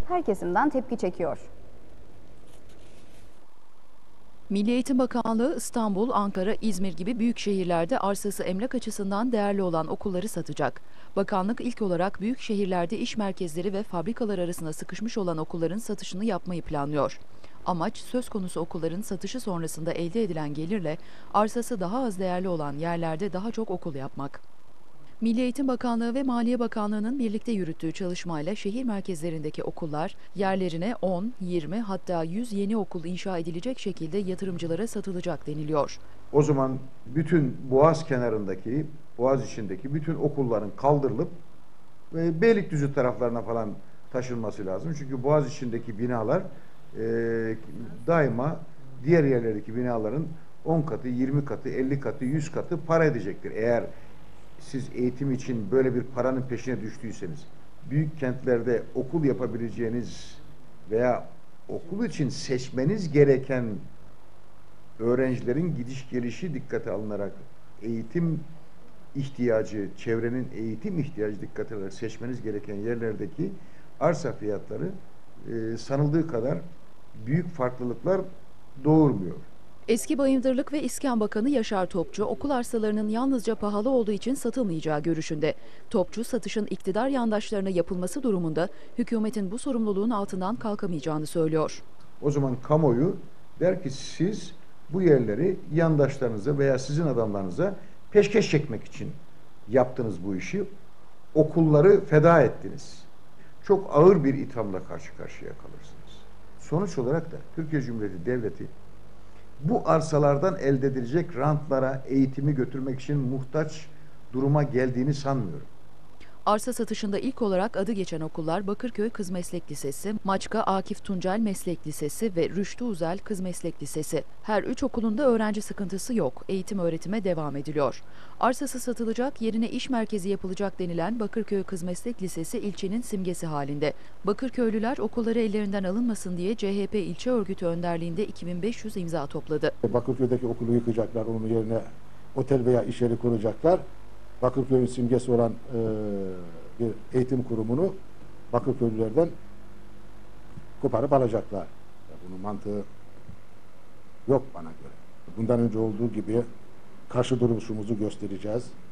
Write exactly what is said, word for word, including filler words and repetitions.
her kesimden tepki çekiyor. Milli Eğitim Bakanlığı İstanbul, Ankara, İzmir gibi büyük şehirlerde arsası emlak açısından değerli olan okulları satacak. Bakanlık ilk olarak büyük şehirlerde iş merkezleri ve fabrikalar arasında sıkışmış olan okulların satışını yapmayı planlıyor. Amaç söz konusu okulların satışı sonrasında elde edilen gelirle arsası daha az değerli olan yerlerde daha çok okul yapmak. Milli Eğitim Bakanlığı ve Maliye Bakanlığı'nın birlikte yürüttüğü çalışmayla şehir merkezlerindeki okullar yerlerine on, yirmi hatta yüz yeni okul inşa edilecek şekilde yatırımcılara satılacak deniliyor. O zaman bütün Boğaz kenarındaki, Boğaz içindeki bütün okulların kaldırılıp ve Beylikdüzü taraflarına falan taşınması lazım. Çünkü Boğaz içindeki binalar e, daima diğer yerlerdeki binaların on katı, yirmi katı, elli katı, yüz katı para edecektir. Eğer siz eğitim için böyle bir paranın peşine düştüyseniz, büyük kentlerde okul yapabileceğiniz veya okul için seçmeniz gereken öğrencilerin gidiş gelişi dikkate alınarak eğitim ihtiyacı, çevrenin eğitim ihtiyacı dikkate alarak seçmeniz gereken yerlerdeki arsa fiyatları e, sanıldığı kadar büyük farklılıklar doğurmuyor. Eski Bayındırlık ve İskan Bakanı Yaşar Topçu, okul arsalarının yalnızca pahalı olduğu için satılmayacağı görüşünde. Topçu, satışın iktidar yandaşlarına yapılması durumunda hükümetin bu sorumluluğun altından kalkamayacağını söylüyor. O zaman kamuoyu der ki siz bu yerleri yandaşlarınıza veya sizin adamlarınıza peşkeş çekmek için yaptınız bu işi. Okulları feda ettiniz. Çok ağır bir ithamla karşı karşıya kalırsınız. Sonuç olarak da Türkiye Cumhuriyeti Devleti bu arsalardan elde edilecek rantlara eğitimi götürmek için muhtaç duruma geldiğini sanmıyorum. Arsa satışında ilk olarak adı geçen okullar Bakırköy Kız Meslek Lisesi, Maçka Akif Tuncel Meslek Lisesi ve Rüştü Uzel Kız Meslek Lisesi. Her üç okulun da öğrenci sıkıntısı yok. Eğitim öğretime devam ediliyor. Arsası satılacak, yerine iş merkezi yapılacak denilen Bakırköy Kız Meslek Lisesi ilçenin simgesi halinde. Bakırköylüler okulları ellerinden alınmasın diye C H P ilçe örgütü önderliğinde iki bin beş yüz imza topladı. Bakırköy'deki okulu yıkacaklar, onun yerine otel veya iş yeri kuracaklar. Bakırköy'ün simgesi olan e, bir eğitim kurumunu Bakırköylülerden koparıp alacaklar. Ya bunun mantığı yok bana göre. Bundan önce olduğu gibi karşı duruşumuzu göstereceğiz.